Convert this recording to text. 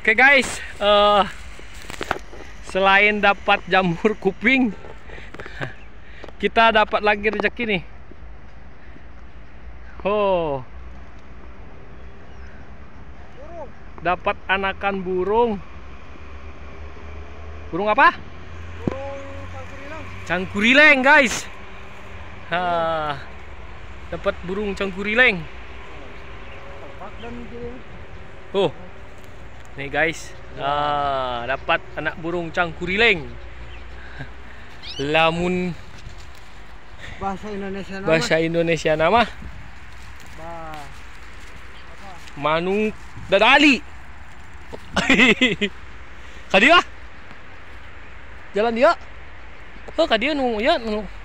Oke guys, selain dapat jamur kuping, kita dapat lagi rezeki nih. Oh, dapat anakan burung. Burung apa? Burung cangkurileng guys. Dapat burung cangkurileng. Oh, nih guys, dapat anak burung cangkurileng. Lamun bahasa Indonesia nama manuk dadali. Kadia jalan dia. Oh kadia nu ya nu